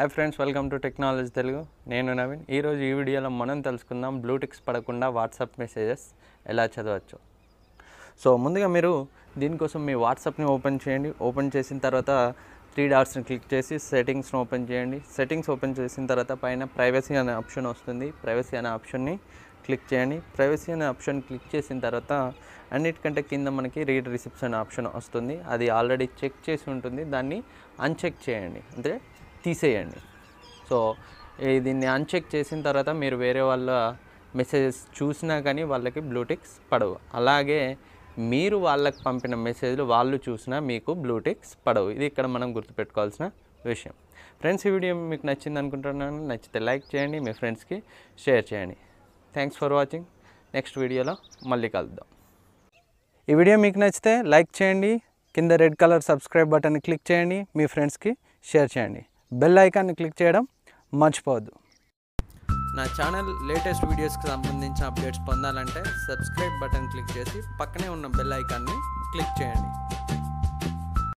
Hi friends, welcome to technology Telugu. నేను నవీన్. ఈరోజు ఈ వీడియోలో మనం తెలుసుకుందాం బ్లూటిక్స్ పడకుండా వాట్సాప్ మెసేజెస్ ఎలా చదవచ్చు. సో ముందుగా మీరు దీనికోసం మీ వాట్సాప్ని ఓపెన్ చేయండి. ఓపెన్ చేసిన తర్వాత 3 డాట్స్ని క్లిక్ చేసి సెట్టింగ్స్ని ఓపెన్ చేయండి. సెట్టింగ్స్ ఓపెన్ చేసిన తర్వాత పైన ప్రైవసీ అనే ఆప్షన్ వస్తుంది. ప్రైవసీ అనే ఆప్షన్ని క్లిక్ చేయండి. ప్రైవసీ అనే ఆప్షన్ క్లిక్ చేసిన తర్వాత అన్నిటికంటే కింద మనకి రీడ్ రిసిప్ట్స్ అనే ఆప్షన్ వస్తుంది. అది ఆల్రెడీ చెక్ చేసి ఉంటుంది. దాన్ని అన్చెక్ చేయండి, అంటే తీసేయండి. సో దీన్ని అన్చెక్ చేసిన తర్వాత మీరు వేరే వాళ్ళ మెసేజెస్ చూసినా కానీ వాళ్ళకి బ్లూటిక్స్ పడవు. అలాగే మీరు వాళ్ళకి పంపిన మెసేజ్లు వాళ్ళు చూసినా మీకు బ్లూటిక్స్ పడవు. ఇది ఇక్కడ మనం గుర్తుపెట్టుకోవాల్సిన విషయం. ఫ్రెండ్స్, ఈ వీడియో మీకు నచ్చింది అనుకుంటున్నాను. నచ్చితే లైక్ చేయండి, మీ ఫ్రెండ్స్కి షేర్ చేయండి. Thanks for watching. నెక్స్ట్ వీడియోలో మళ్ళీ కలుద్దాం. ఈ వీడియో మీకు నచ్చితే లైక్ చేయండి, కింద red colour subscribe button click చేయండి, మీ ఫ్రెండ్స్కి షేర్ చేయండి. బెల్ ఐకాన్ని క్లిక్ చేయడం మర్చిపోవద్దు. నా ఛానల్ లేటెస్ట్ వీడియోస్కి సంబంధించిన అప్డేట్స్ పొందాలంటే సబ్స్క్రైబ్ బటన్ క్లిక్ చేసి పక్కనే ఉన్న బెల్ ఐకాన్ని క్లిక్ చేయండి.